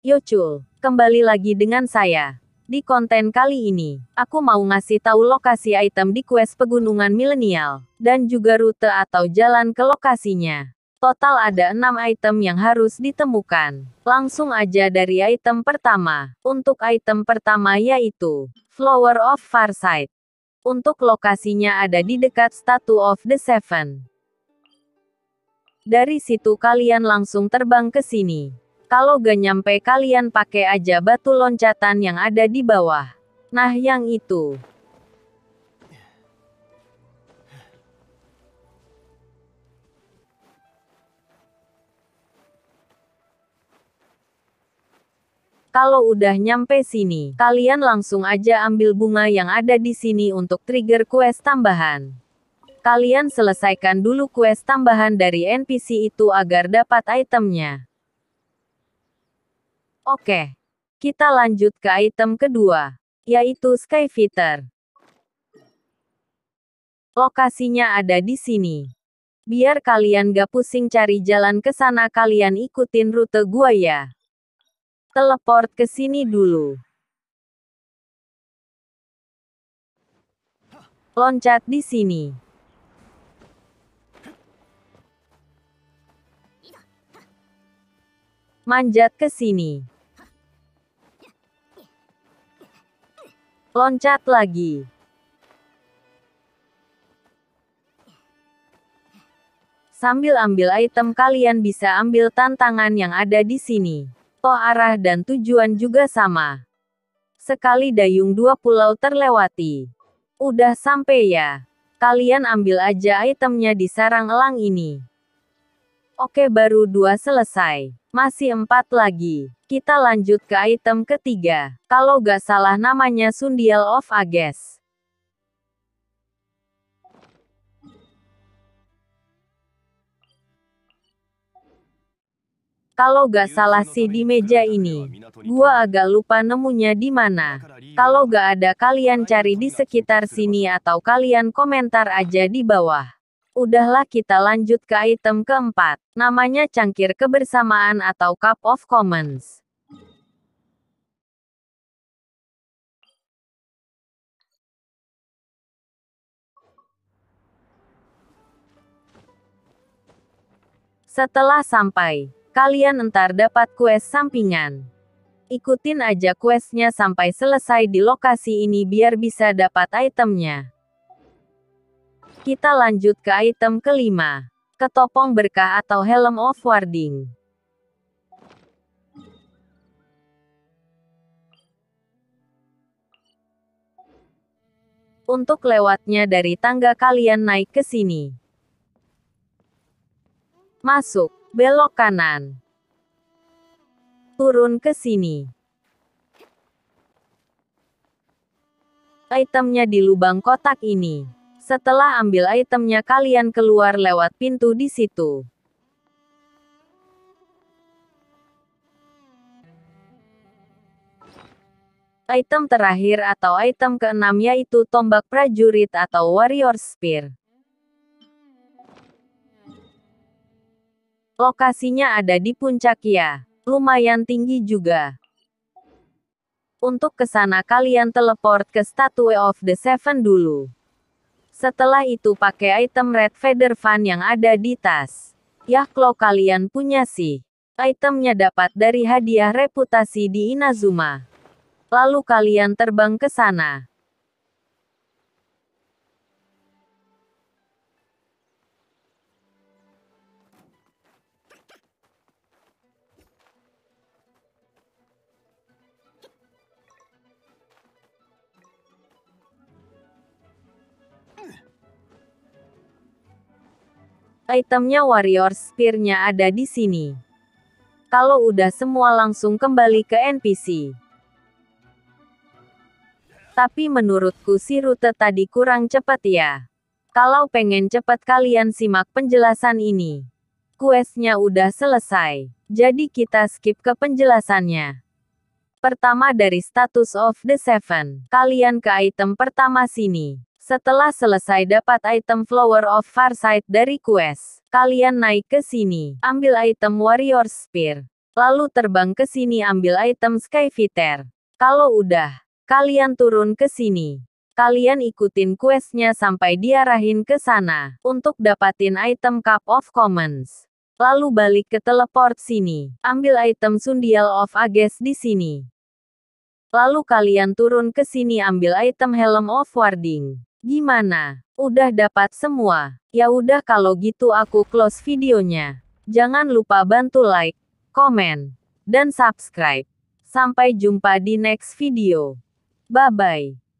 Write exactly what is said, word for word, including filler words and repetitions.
Yocul, kembali lagi dengan saya. Di konten kali ini, aku mau ngasih tahu lokasi item di quest Pegunungan Milenial, dan juga rute atau jalan ke lokasinya. Total ada enam item yang harus ditemukan. Langsung aja dari item pertama. Untuk item pertama yaitu Flower of Farsight. Untuk lokasinya ada di dekat Statue of the Seven. Dari situ kalian langsung terbang ke sini. Kalau gak nyampe kalian pakai aja batu loncatan yang ada di bawah. Nah yang itu. Kalau udah nyampe sini, kalian langsung aja ambil bunga yang ada di sini untuk trigger quest tambahan. Kalian selesaikan dulu quest tambahan dari N P C itu agar dapat itemnya. Oke, kita lanjut ke item kedua, yaitu Skyfighter. Lokasinya ada di sini. Biar kalian gak pusing cari jalan ke sana, kalian ikutin rute gua ya. Teleport ke sini dulu. Loncat di sini. Manjat ke sini. Loncat lagi. Sambil ambil item kalian bisa ambil tantangan yang ada di sini. Toh arah dan tujuan juga sama. Sekali dayung dua pulau terlewati. Udah sampai ya. Kalian ambil aja itemnya di sarang elang ini. Oke, baru dua selesai. Masih empat lagi. Kita lanjut ke item ketiga. Kalau gak salah namanya Sundial of Ages. Kalau gak salah sih di meja ini. Gua agak lupa nemunya di mana. Kalau gak ada kalian cari di sekitar sini atau kalian komentar aja di bawah. Udahlah, kita lanjut ke item keempat. Namanya Cangkir Kebersamaan atau Cup of Commons. Setelah sampai, kalian entar dapat quest sampingan. Ikutin aja questnya sampai selesai di lokasi ini biar bisa dapat itemnya. Kita lanjut ke item kelima. Ketopong Berkah atau Helm of Warding. Untuk lewatnya dari tangga kalian naik ke sini. Masuk, belok kanan. Turun ke sini. Itemnya di lubang kotak ini. Setelah ambil itemnya kalian keluar lewat pintu di situ. Item terakhir atau item keenam yaitu Tombak Prajurit atau Warrior Spear. Lokasinya ada di puncak ya. Lumayan tinggi juga. Untuk kesana kalian teleport ke Statue of the Seven dulu. Setelah itu pakai item Red Feather Fan yang ada di tas. Yah, kalau kalian punya sih. Itemnya dapat dari hadiah reputasi di Inazuma. Lalu kalian terbang ke sana. Itemnya Warrior Spear-nya ada di sini. Kalau udah semua langsung kembali ke N P C. Tapi menurutku si rute tadi kurang cepat ya. Kalau pengen cepat kalian simak penjelasan ini. Questnya udah selesai. Jadi kita skip ke penjelasannya. Pertama dari Status of the Seven. Kalian ke item pertama sini. Setelah selesai dapat item Flower of Farsight dari quest, kalian naik ke sini, ambil item Warrior Spear. Lalu terbang ke sini ambil item Skyfighter. Kalau udah, kalian turun ke sini. Kalian ikutin questnya sampai diarahin ke sana, untuk dapatin item Cup of Commons. Lalu balik ke teleport sini, ambil item Sundial of Ages di sini. Lalu kalian turun ke sini ambil item Helm of Warding. Gimana? Udah dapat semua? Ya udah kalau gitu aku close videonya. Jangan lupa bantu like, komen, dan subscribe. Sampai jumpa di next video. Bye-bye.